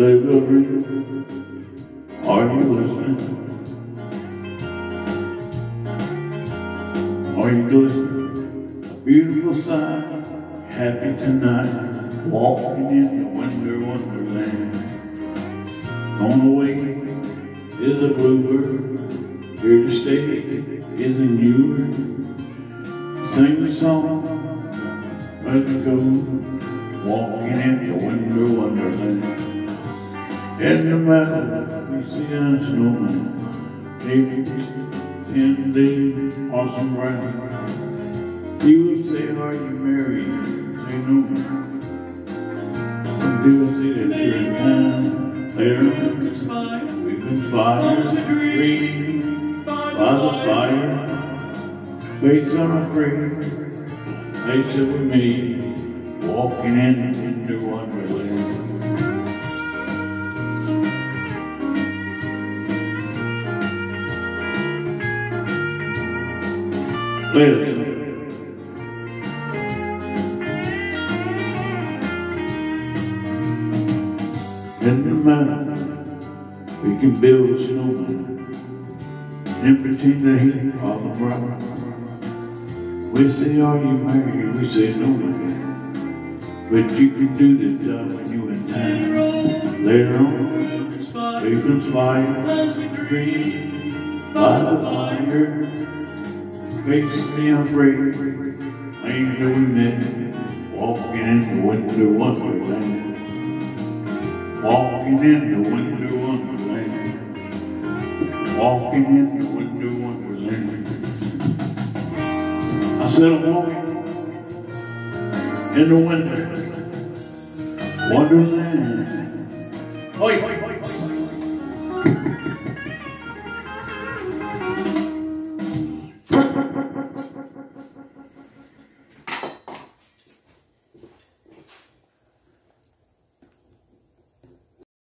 live a dream. Are you listening? Are you listening? A beautiful sight, happy tonight, walking in the winter wonderland. On the way is a bluebird, here to stay is a new word. Sing the song, let it go, walking in the winter wonderland. In the meadow, we see a snowman, in the awesome ground. He will say, are you married? Say no. Do you see that you're in town? Later we conspire, dream by the fire. Face unafraid, face that we made, walking into wonderland. Listen. In the mountain, we can build a snowman and pretend that he can fall around. We say, are you married? We say, no, my God. But you can do the job when you're in town. Later on, we conspire, dream by the fire. Faces me afraid, ain't no we met, walking in the winter wonderland. Walking in the winter wonderland. Walking in the winter wonderland. I said I'm walking in the winter wonderland. Oi!